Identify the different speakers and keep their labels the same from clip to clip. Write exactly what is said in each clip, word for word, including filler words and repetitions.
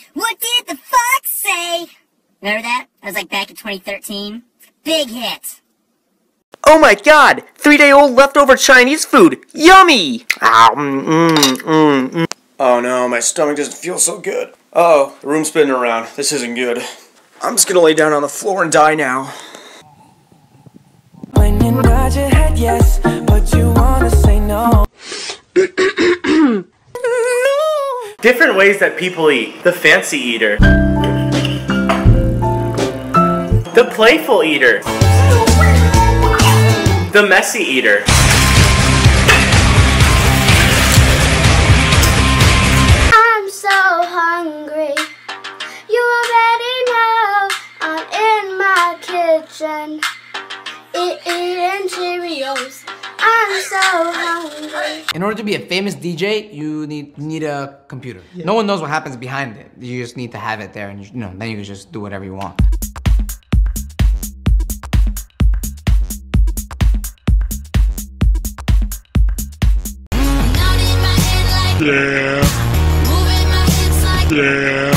Speaker 1: What did the fox say? Remember that? That was like back in twenty thirteen. Big hit.
Speaker 2: Oh my god! Three-day-old leftover Chinese food! Yummy! Ow, mm, mm, mm, mm. Oh no, my stomach doesn't feel so good. Uh oh, the room's spinning around. This isn't good. I'm just gonna lay down on the floor and die now.
Speaker 3: When you nod your head yes, but you wanna say no.
Speaker 2: No! Different ways that people eat. The fancy eater. The playful eater. The messy eater.
Speaker 4: I'm so hungry. You already know I'm in my kitchen eating Cheerios. I'm so hungry.
Speaker 5: In order to be a famous D J, you need need a computer. Yeah. No one knows what happens behind it. You just need to have it there, and you, you know, then you can just do whatever you want.
Speaker 2: Yeah. Yeah.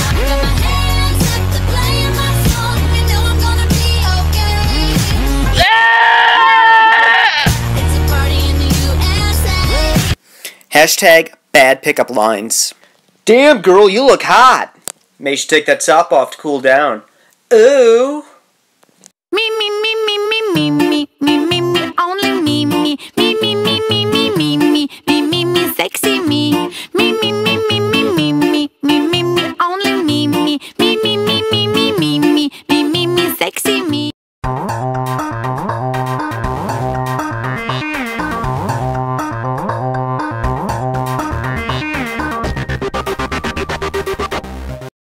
Speaker 2: Hashtag bad pickup lines. Damn girl, you look hot. Maybe you should take that top off to cool down. Ooh.
Speaker 6: Me, me, me, me, me, me, me, me, me, me, only me, me, me, me, me, me, me, me, me, me, me, me, sexy me. Me, me, me, me, me, me, me, me, me, me, only me, me, me, me, me, me, me, me, me, me, me, me, sexy me.